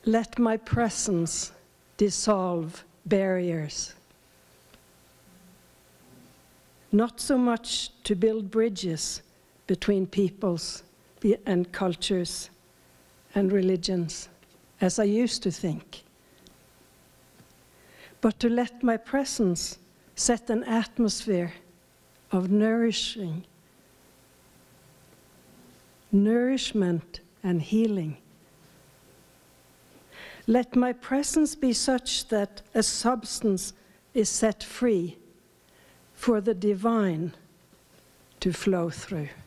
Let my presence dissolve barriers. Not so much to build bridges between peoples and cultures and religions, as I used to think, but to let my presence set an atmosphere of nourishment and healing. Let my presence be such that a substance is set free for the divine to flow through.